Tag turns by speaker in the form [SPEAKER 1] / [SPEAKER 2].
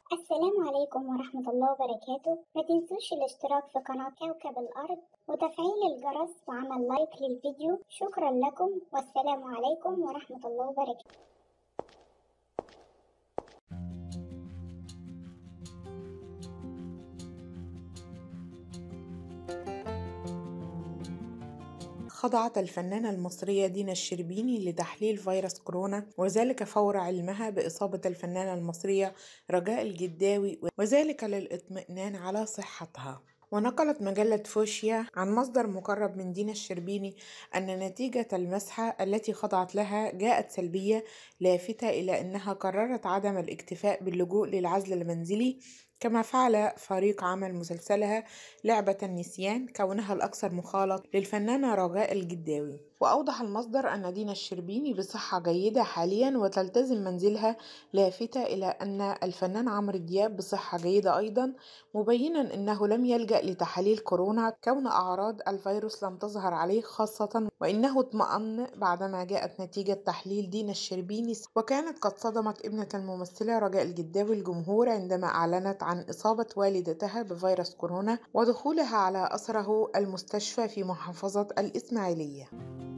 [SPEAKER 1] السلام عليكم ورحمة الله وبركاته. ما تنسوش الاشتراك في قناة كوكب الأرض وتفعيل الجرس وعمل لايك للفيديو. شكرا لكم والسلام عليكم ورحمة الله وبركاته.
[SPEAKER 2] خضعت الفنانة المصرية دينا الشربيني لتحليل فيروس كورونا، وذلك فور علمها بإصابة الفنانة المصرية رجاء الجداوي، وذلك للإطمئنان على صحتها. ونقلت مجلة فوشيا عن مصدر مقرب من دينا الشربيني أن نتيجة المسحة التي خضعت لها جاءت سلبية، لافتة إلى أنها قررت عدم الاكتفاء باللجوء للعزل المنزلي كما فعل فريق عمل مسلسلها لعبة النسيان، كونها الأكثر مخالط للفنانة رجاء الجداوي. وأوضح المصدر أن دينا الشربيني بصحة جيدة حاليا وتلتزم منزلها، لافتة إلى أن الفنان عمرو دياب بصحة جيدة أيضا، مبينا أنه لم يلجأ لتحاليل كورونا كون أعراض الفيروس لم تظهر عليه، خاصة وإنه اطمأن بعدما جاءت نتيجة تحليل دينا الشربيني. وكانت قد صدمت ابنة الممثلة رجاء الجداوي الجمهور عندما أعلنت عن إصابة والدتها بفيروس كورونا ودخولها على أثره المستشفى في محافظة الإسماعيلية.